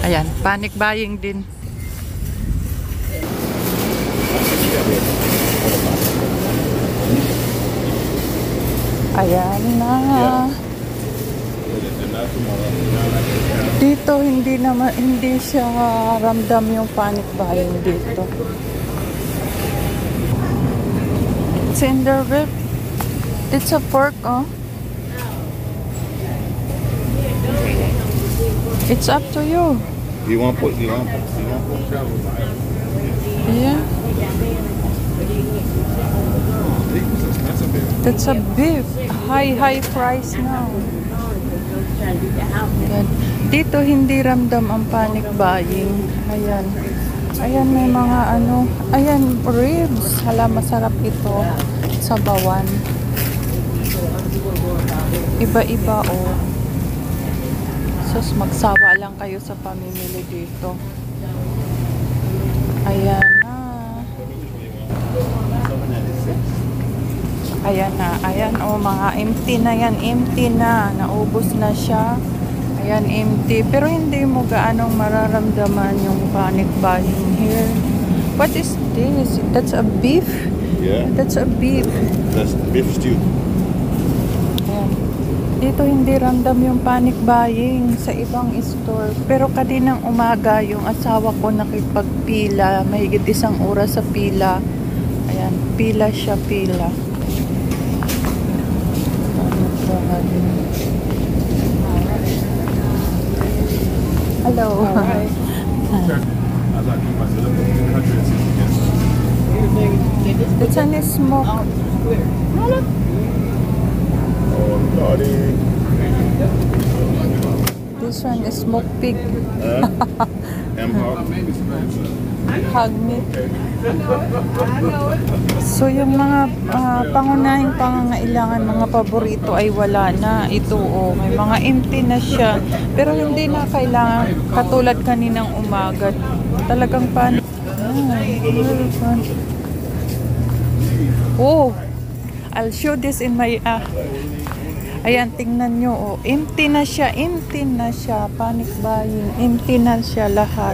Ayan, panic buying din. Ayan na. Dito hindi siya ramdam yung panic buying dito. It's in the rib. It's a pork, oh. It's up to you. You want pork? Yeah. That's a beef. High price now. Ayan. Dito hindi ramdam ang panic buying. Ayan. Ayan, may mga ano. Ayan, ribs. Hala, masarap ito. Sabawan. Iba-iba, oh. Sus, magsawa lang kayo sa pamimili dito. Ayan na. Ayan na. Ayan, oh, mga empty na yan. Empty na. Naubos na siya. Ayan, empty. Pero hindi mo gaanong mararamdaman yung panic buying here. What is this? That's a beef? Yeah. That's a beef. That's beef stew. Ayan. Dito hindi ramdam yung panic buying sa ibang store. Pero kaninang umaga, yung asawa ko nakipagpila. Mahigit 1 oras sa pila. Ayan, pila siya, pila. Hello. Alright. It's an smoke. This one is smoked pig. Hog meat. So yung mga pangunahing pangangailangan, mga paborito ay wala na. Ito, oh, may mga empty na siya. Pero hindi na kailangan katulad kaninang umaga. Talagang pan. Oh, I'll show this in my ayan, tingnan nyo, oh. Empty na siya, panic buying, empty na siya lahat.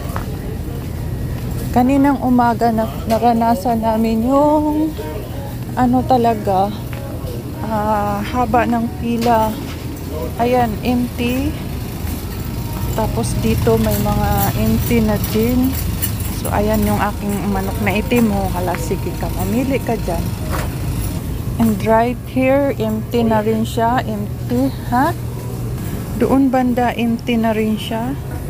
Kaninang umaga naranasan namin yung ano talaga, haba ng pila. Ayan, empty. Tapos dito may mga empty na din. So ayan yung aking manok na itim, oh. Hala, sige ka, mamili ka dyan. And right here, empty na rin siya. Empty, ha? Doon banda, empty na rin siya.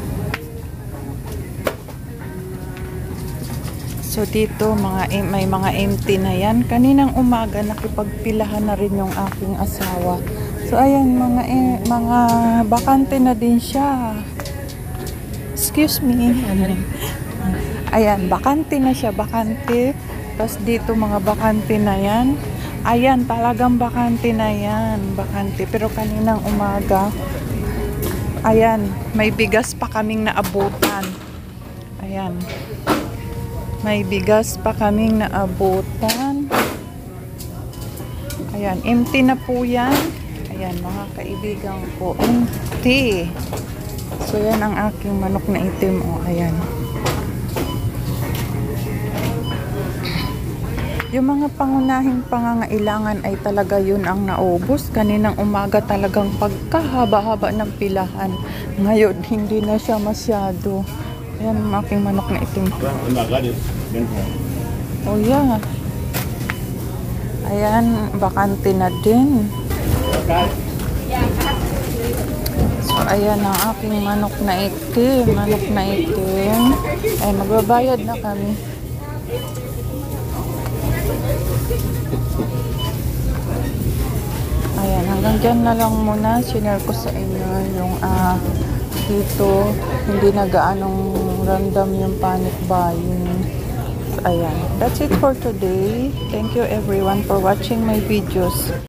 So dito, may mga empty na yan. Kaninang umaga, nakipagpilahan na rin yung aking asawa. So ayan, mga bakante na din siya. Excuse me. Ayan, bakante na siya, bakante. Tapos dito, mga bakante na yan. Ayan, talagang bakante na yan. Bakante. Pero kaninang umaga, ayan, may bigas pa kaming naabutan. Ayan. May bigas pa kaming naabutan. Ayan, empty na po yan. Ayan, mga kaibigan ko. Empty. So, yan ang aking manok na itim. O, ayan. Yung mga pangunahing pangangailangan ay talaga yun ang naubos. Kaninang umaga talagang pagkahaba-haba ng pilahan. Ngayon, hindi na siya masyado. Ayan ang aking manok na itim. Oh yeah. Ayan, bakante na din. So, ayan ang aking manok na itim. Manok na itim. Ay, magbabayad na kami. Ayan, hanggang dyan na lang muna. Sinare ko sa inyo yung dito, hindi na gaanong ramdam yung panic buying. So, ayan. That's it for today. Thank you everyone for watching my videos.